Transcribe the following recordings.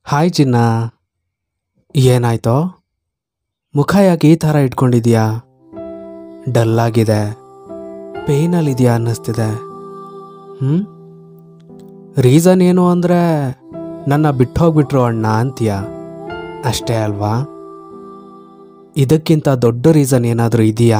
Hi ಚಿನ್ನ, ಏನಾಯ್ತೋ? ಮುಖ ಯಾಕೆ ಈ ಥರ ಇಟ್ಕೊಂಡಿದ್ಯಾ? ಡಲ್ ಆಗಿದೆ, ಪೇಯ್ನಲ್ಲಿದೆಯಾ ಅನ್ನಿಸ್ತಿದೆ. ರೀಸನ್ ಏನು ಅಂದರೆ ನನ್ನ ಬಿಟ್ಟು ಹೋಗ್ಬಿಟ್ರು ಅಣ್ಣ ಅಂತೀಯ, ಅಷ್ಟೇ ಅಲ್ವಾ? ಇದಕ್ಕಿಂತ ದೊಡ್ಡ ರೀಸನ್ ಏನಾದರೂ ಇದೆಯಾ?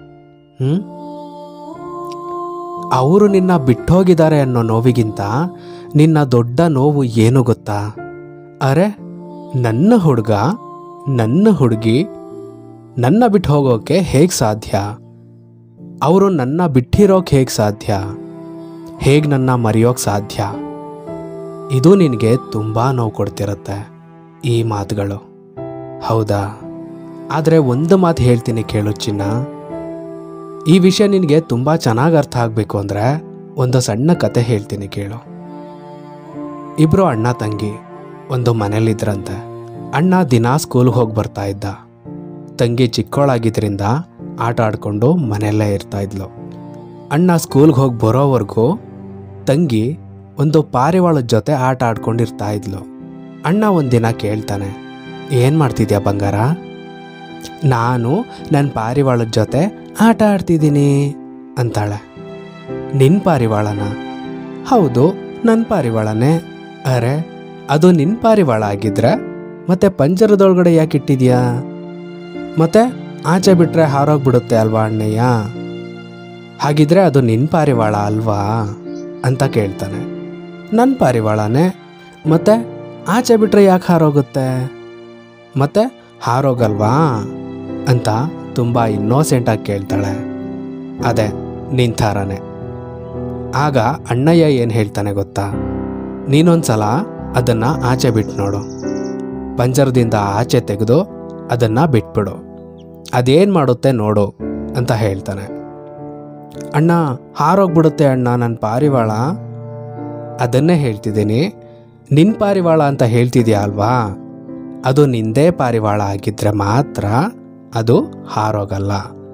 ಅವರು ನಿನ್ನ ಬಿಟ್ಟೋಗಿದ್ದಾರೆ ಅನ್ನೋ ನೋವಿಗಿಂತ ನಿನ್ನ ದೊಡ್ಡ ನೋವು ಏನು ಗೊತ್ತಾ? ಅರೆ, ನನ್ನ ಹುಡುಗ, ನನ್ನ ಹುಡುಗಿ ನನ್ನ ಬಿಟ್ಟು ಹೋಗೋಕೆ ಹೇಗೆ ಸಾಧ್ಯ? ಅವರು ನನ್ನ ಬಿಟ್ಟಿರೋಕೆ ಹೇಗೆ ಸಾಧ್ಯ? ಹೇಗೆ ನನ್ನ ಮರೆಯೋಕೆ ಸಾಧ್ಯ? ಇದು ನಿನಗೆ ತುಂಬ ನೋವು ಕೊಡ್ತಿರುತ್ತೆ ಈ ಮಾತುಗಳು, ಹೌದಾ? ಆದರೆ ಒಂದು ಮಾತು ಹೇಳ್ತೀನಿ ಕೇಳು ಚಿನ್ನ. ಈ ವಿಷಯ ನಿನಗೆ ತುಂಬ ಚೆನ್ನಾಗಿ ಅರ್ಥ ಆಗಬೇಕು ಅಂದರೆ ಒಂದು ಸಣ್ಣ ಕತೆ ಹೇಳ್ತೀನಿ ಕೇಳು. ಇಬ್ಬರು ಅಣ್ಣ ತಂಗಿ ಒಂದು ಮನೇಲಿದ್ರಂತೆ. ಅಣ್ಣ ದಿನಾ ಸ್ಕೂಲ್ಗೆ ಹೋಗಿ ಬರ್ತಾ ಇದ್ದ. ತಂಗಿ ಚಿಕ್ಕವಳಾಗಿದ್ದರಿಂದ ಆಟ ಆಡ್ಕೊಂಡು ಮನೆಯಲ್ಲೇ ಇರ್ತಾ ಇದ್ಲು. ಅಣ್ಣ ಸ್ಕೂಲ್ಗೆ ಹೋಗಿ ಬರೋವರೆಗೂ ತಂಗಿ ಒಂದು ಪಾರಿವಾಳದ ಜೊತೆ ಆಟ ಆಡ್ಕೊಂಡಿರ್ತಾ ಇದ್ಲು. ಅಣ್ಣ ಒಂದಿನ ಕೇಳ್ತಾನೆ, ಏನು ಮಾಡ್ತಿದ್ಯಾ ಬಂಗಾರ? ನಾನು ನನ್ನ ಪಾರಿವಾಳದ ಜೊತೆ ಆಟ ಆಡ್ತಿದ್ದೀನಿ ಅಂತಾಳೆ. ನಿನ್ನ ಪಾರಿವಾಳನ? ಹೌದು, ನನ್ನ ಪಾರಿವಾಳನೇ. ಅರೆ, ಅದು ನಿನ್ನ ಪಾರಿವಾಳ ಆಗಿದ್ರೆ ಮತ್ತೆ ಪಂಜರದೊಳಗಡೆ ಯಾಕೆ ಇಟ್ಟಿದ್ಯಾ? ಮತ್ತೆ ಆಚೆ ಬಿಟ್ರೆ ಹಾರೋಗ್ಬಿಡುತ್ತೆ ಅಲ್ವಾ ಅಣ್ಣಯ್ಯ? ಹಾಗಿದ್ರೆ ಅದು ನಿನ್ನ ಪಾರಿವಾಳ ಅಲ್ವಾ ಅಂತ ಕೇಳ್ತಾನೆ. ನನ್ನ ಪಾರಿವಾಳನೇ, ಮತ್ತೆ ಆಚೆ ಬಿಟ್ರೆ ಯಾಕೆ ಹಾರೋಗುತ್ತೆ? ಮತ್ತೆ ಹಾರೋಗಲ್ವಾ ಅಂತ ತುಂಬ ಇನ್ನೋಸೆಂಟಾಗಿ ಕೇಳ್ತಾಳೆ. ಅದೇ ನಿನ್ನ ಥರನೇ. ಆಗ ಅಣ್ಣಯ್ಯ ಏನು ಹೇಳ್ತಾನೆ ಗೊತ್ತಾ? ನೀನೊಂದ್ಸಲ ಅದನ್ನು ಆಚೆ ಬಿಟ್ಟು ನೋಡು, ಪಂಜರದಿಂದ ಆಚೆ ತೆಗೆದು ಅದನ್ನು ಬಿಟ್ಬಿಡು, ಅದೇನು ಮಾಡುತ್ತೆ ನೋಡು ಅಂತ ಹೇಳ್ತಾನೆ. ಅಣ್ಣ, ಹಾರೋಗ್ಬಿಡುತ್ತೆ ಅಣ್ಣ ನನ್ನ ಪಾರಿವಾಳ. ಅದನ್ನೇ ಹೇಳ್ತಿದ್ದೀನಿ, ನಿನ್ನ ಪಾರಿವಾಳ ಅಂತ ಹೇಳ್ತಿದ್ಯಾ ಅಲ್ವಾ? ಅದು ನಿಂದೇ ಪಾರಿವಾಳ ಆಗಿದ್ದರೆ ಮಾತ್ರ ಅದು ಹಾರೋಗಲ್ಲ.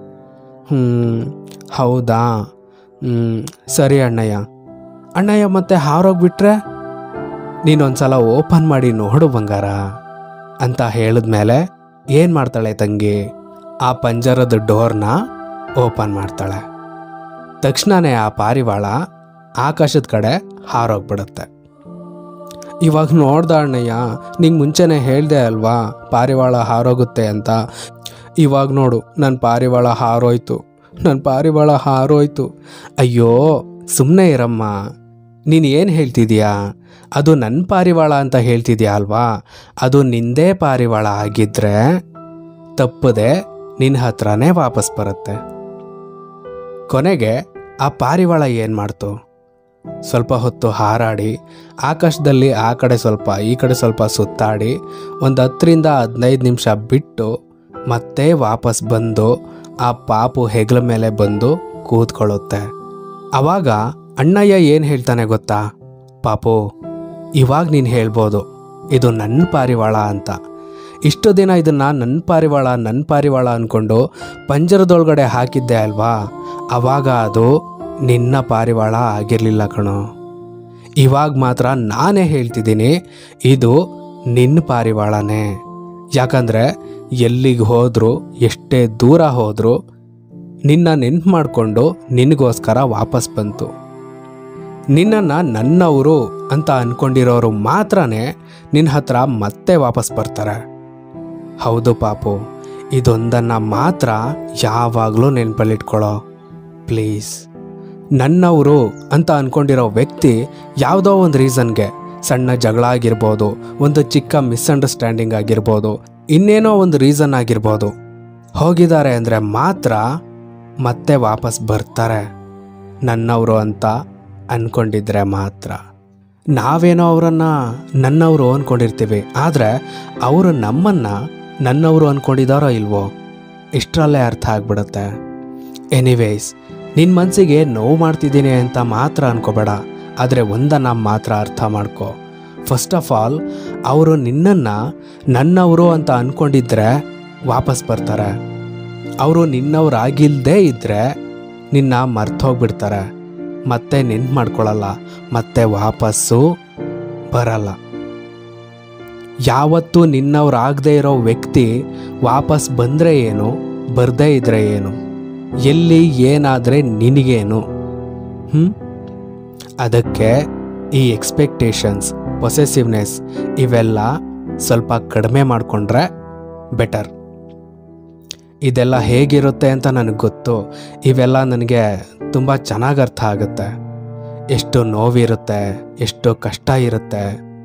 ಹೌದಾ? ಸರಿ ಅಣ್ಣಯ್ಯ. ಅಣ್ಣಯ್ಯ, ಮತ್ತೆ ಹಾರೋಗ್ಬಿಟ್ರೆ? ನೀನೊಂದ್ಸಲ ಓಪನ್ ಮಾಡಿ ನೋಡು ಬಂಗಾರ ಅಂತ ಹೇಳಿದ್ಮೇಲೆ ಏನು ಮಾಡ್ತಾಳೆ ತಂಗಿ? ಆ ಪಂಜರದ ಡೋರ್ನ ಓಪನ್ ಮಾಡ್ತಾಳೆ. ತಕ್ಷಣವೇ ಆ ಪಾರಿವಾಳ ಆಕಾಶದ ಕಡೆ ಹಾರೋಗ್ಬಿಡುತ್ತೆ. ಇವಾಗ ನೋಡ್ದ ಅಣ್ಣಯ್ಯ, ನಿಂಗೆ ಮುಂಚೆನೇ ಹೇಳ್ದೆ ಅಲ್ವಾ ಪಾರಿವಾಳ ಹಾರೋಗುತ್ತೆ ಅಂತ. ಇವಾಗ ನೋಡು, ನನ್ನ ಪಾರಿವಾಳ ಹಾರೋಯ್ತು, ನನ್ನ ಪಾರಿವಾಳ ಹಾರೋಯ್ತು. ಅಯ್ಯೋ, ಸುಮ್ಮನೆ ಇರಮ್ಮ. ನೀನು ಏನು ಹೇಳ್ತಿದೀಯಾ? ಅದು ನನ್ನ ಪಾರಿವಾಳ ಅಂತ ಹೇಳ್ತಿದ್ಯಾ ಅಲ್ವಾ? ಅದು ನಿಂದೇ ಪಾರಿವಾಳ ಆಗಿದ್ರೆ ತಪ್ಪದೆ ನಿನ್ನ ಹತ್ರನೇ ವಾಪಸ್ ಬರುತ್ತೆ. ಕೊನೆಗೆ ಆ ಪಾರಿವಾಳ ಏನು ಮಾಡ್ತು? ಸ್ವಲ್ಪ ಹೊತ್ತು ಹಾರಾಡಿ ಆಕಾಶದಲ್ಲಿ ಆ ಕಡೆ ಸ್ವಲ್ಪ ಈ ಕಡೆ ಸ್ವಲ್ಪ ಸುತ್ತಾಡಿ ಒಂದು 10-15 ನಿಮಿಷ ಬಿಟ್ಟು ಮತ್ತೆ ವಾಪಸ್ ಬಂದು ಆ ಪಾಪು ಹೆಗಲ ಮೇಲೆ ಬಂದು ಕೂತ್ಕೊಳ್ಳುತ್ತೆ. ಆವಾಗ ಅಣ್ಣಯ್ಯ ಏನು ಹೇಳ್ತಾನೆ ಗೊತ್ತಾ? ಪಾಪು, ಇವಾಗ ನೀನು ಹೇಳ್ಬೋದು ಇದು ನನ್ನ ಪಾರಿವಾಳ ಅಂತ. ಇಷ್ಟು ದಿನ ಇದನ್ನು ನನ್ನ ಪಾರಿವಾಳ ಅಂದ್ಕೊಂಡು ಪಂಜರದೊಳಗಡೆ ಹಾಕಿದ್ದೆ ಅಲ್ವಾ? ಆವಾಗ ಅದು ನಿನ್ನ ಪಾರಿವಾಳ ಆಗಿರಲಿಲ್ಲ ಕಣೋ. ಇವಾಗ ಮಾತ್ರ ನಾನೇ ಹೇಳ್ತಿದ್ದೀನಿ, ಇದು ನಿನ್ನ ಪಾರಿವಾಳನೇ. ಯಾಕಂದರೆ ಎಲ್ಲಿಗೆ ಹೋದರೂ, ಎಷ್ಟೇ ದೂರ ಹೋದರೂ ನಿನ್ನ ನೆನ್ಪು ಮಾಡಿಕೊಂಡು ನಿನಗೋಸ್ಕರ ವಾಪಸ್ ಬಂತು. ನಿನ್ನನ್ನು ನನ್ನವರು ಅಂತ ಅಂದ್ಕೊಂಡಿರೋರು ಮಾತ್ರನೇ ನಿನ್ನ ಹತ್ರ ಮತ್ತೆ ವಾಪಸ್ ಬರ್ತಾರೆ. ಹೌದು ಪಾಪು, ಇದೊಂದನ್ನು ಮಾತ್ರ ಯಾವಾಗಲೂ ನೆನಪಲ್ಲಿಟ್ಕೊಳ್ಳೋ ಪ್ಲೀಸ್. ನನ್ನವರು ಅಂತ ಅಂದ್ಕೊಂಡಿರೋ ವ್ಯಕ್ತಿ ಯಾವುದೋ ಒಂದು ರೀಸನ್ಗೆ, ಸಣ್ಣ ಜಗಳ ಆಗಿರ್ಬೋದು, ಒಂದು ಚಿಕ್ಕ ಮಿಸ್ಅಂಡರ್ಸ್ಟ್ಯಾಂಡಿಂಗ್ ಆಗಿರ್ಬೋದು, ಇನ್ನೇನೋ ಒಂದು ರೀಸನ್ ಆಗಿರ್ಬೋದು, ಹೋಗಿದ್ದಾರೆ ಅಂದರೆ ಮಾತ್ರ ಮತ್ತೆ ವಾಪಸ್ ಬರ್ತಾರೆ. ನನ್ನವರು ಅಂತ ಅಂದ್ಕೊಂಡಿದ್ರೆ ಮಾತ್ರ. ನಾವೇನೋ ಅವರನ್ನು ನನ್ನವರು ಅಂದ್ಕೊಂಡಿರ್ತೀವಿ, ಆದರೆ ಅವರು ನಮ್ಮನ್ನು ನನ್ನವರು ಅಂದ್ಕೊಂಡಿದ್ದಾರೋ ಇಲ್ವೋ ಇಷ್ಟರಲ್ಲೇ ಅರ್ಥ ಆಗ್ಬಿಡುತ್ತೆ. ಎನಿವೇಸ್, ನಿನ್ನ ಮನಸ್ಸಿಗೆ ನೋವು ಮಾಡ್ತಿದ್ದೀನಿ ಅಂತ ಮಾತ್ರ ಅನ್ಕೋಬೇಡ. ಆದರೆ ಒಂದನ್ನು ಮಾತ್ರ ಅರ್ಥ ಮಾಡ್ಕೊ. ಫಸ್ಟ್ ಆಫ್ ಆಲ್, ಅವರು ನಿನ್ನನ್ನು ನನ್ನವರು ಅಂತ ಅಂದ್ಕೊಂಡಿದ್ರೆ ವಾಪಸ್ ಬರ್ತಾರೆ. ಅವರು ನಿನ್ನವರಾಗಿಲ್ಲದೇ ಇದ್ದರೆ ನಿನ್ನ ಮರ್ತೋಗ್ಬಿಡ್ತಾರೆ. ಮತ್ತೆ ನೆನ್ಪು ಮಾಡ್ಕೊಳ್ಳಲ್ಲ, ಮತ್ತೆ ವಾಪಸ್ಸು ಬರಲ್ಲ. ಯಾವತ್ತೂ ನಿನ್ನವ್ರಾಗದೇ ಇರೋ ವ್ಯಕ್ತಿ ವಾಪಸ್ ಬಂದರೆ ಏನು, ಬರದೇ ಇದ್ರೆ ಏನು, ಎಲ್ಲಿ ಏನಾದರೆ ನಿನಗೇನು? ಅದಕ್ಕೆ ಈ ಎಕ್ಸ್ಪೆಕ್ಟೇಷನ್ಸ್, ಪೊಸೆಸಿವ್ನೆಸ್ ಇವೆಲ್ಲ ಸ್ವಲ್ಪ ಕಡಿಮೆ ಮಾಡಿಕೊಂಡ್ರೆ ಬೆಟರ್. ಇದೆಲ್ಲ ಹೇಗಿರುತ್ತೆ ಅಂತ ನನಗೆ ಗೊತ್ತು. ಇವೆಲ್ಲ ನನಗೆ ತುಂಬ ಚೆನ್ನಾಗಿ ಅರ್ಥ ಆಗುತ್ತೆ. ಎಷ್ಟು ನೋವಿರುತ್ತೆ, ಎಷ್ಟು ಕಷ್ಟ ಇರುತ್ತೆ.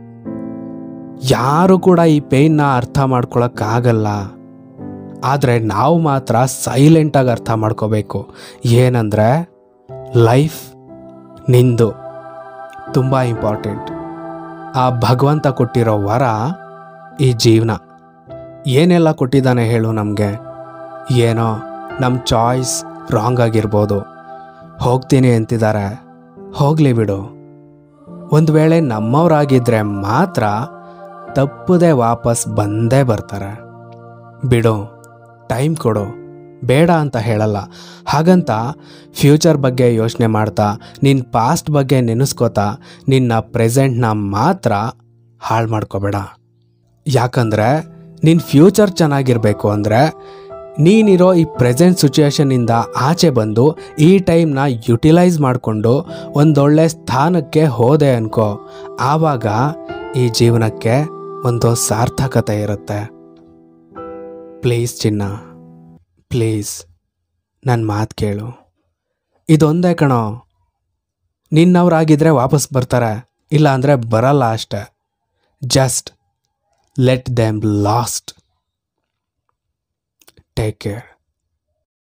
ಯಾರು ಕೂಡ ಈ ಪೇಯ್ನ ಅರ್ಥ ಮಾಡ್ಕೊಳಕ್ಕಾಗಲ್ಲ. ಆದರೆ ನಾವು ಮಾತ್ರ ಸೈಲೆಂಟಾಗಿ ಅರ್ಥ ಮಾಡ್ಕೋಬೇಕು. ಏನಂದರೆ ಲೈಫ್ ನಿಂದು ತುಂಬ ಇಂಪಾರ್ಟೆಂಟ್. ಆ ಭಗವಂತ ಕೊಟ್ಟಿರೋ ವರ ಈ ಜೀವನ. ಏನೆಲ್ಲ ಕೊಟ್ಟಿದ್ದಾನೆ ಹೇಳು ನಮಗೆ? ಏನೋ ನಮ್ಮ ಚಾಯ್ಸ್ ರಾಂಗ್ ಆಗಿರ್ಬೋದು. ಹೋಗ್ತೀನಿ ಅಂತಿದ್ದಾರೆ, ಹೋಗಲಿ ಬಿಡು. ಒಂದು ವೇಳೆ ನಮ್ಮವರಾಗಿದ್ದರೆ ಮಾತ್ರ ತಪ್ಪದೆ ವಾಪಸ್ ಬಂದೇ ಬರ್ತಾರೆ. ಬಿಡು, ಟೈಮ್ ಕೊಡು, ಬೇಡ ಅಂತ ಹೇಳಲ್ಲ. ಹಾಗಂತ ಫ್ಯೂಚರ್ ಬಗ್ಗೆ ಯೋಚನೆ ಮಾಡ್ತಾ, ನಿನ್ನ ಪಾಸ್ಟ್ ಬಗ್ಗೆ ನೆನೆಸ್ಕೋತಾ ನಿನ್ನ ಪ್ರೆಸೆಂಟ್ನ ಮಾತ್ರ ಹಾಳು ಮಾಡ್ಕೋಬೇಡ. ಯಾಕಂದರೆ ನಿನ್ನ ಫ್ಯೂಚರ್ ಚೆನ್ನಾಗಿರಬೇಕು ಅಂದರೆ ನೀನಿರೋ ಈ ಪ್ರೆಸೆಂಟ್ ಸಿಚುವೇಶನಿಂದ ಆಚೆ ಬಂದು ಈ ಟೈಮ್ನ ಯುಟಿಲೈಸ್ ಮಾಡಿಕೊಂಡು ಒಂದೊಳ್ಳೆ ಸ್ಥಾನಕ್ಕೆ ಹೋದೆ ಅನ್ಕೋ. ಆವಾಗ ಈ ಜೀವನಕ್ಕೆ ಒಂದು ಸಾರ್ಥಕತೆ ಇರುತ್ತೆ. ಪ್ಲೀಸ್ ಚಿನ್ನ, ಪ್ಲೀಸ್ ನನ್ನ ಮಾತು ಕೇಳು. ಇದೊಂದೇ ಕಣೋ, ನಿನ್ನವರಾಗಿದ್ದರೆ ವಾಪಸ್ ಬರ್ತಾರೆ, ಇಲ್ಲ ಅಂದರೆ ಬರಲ್ಲ ಅಷ್ಟೆ. Just let them last. Take care.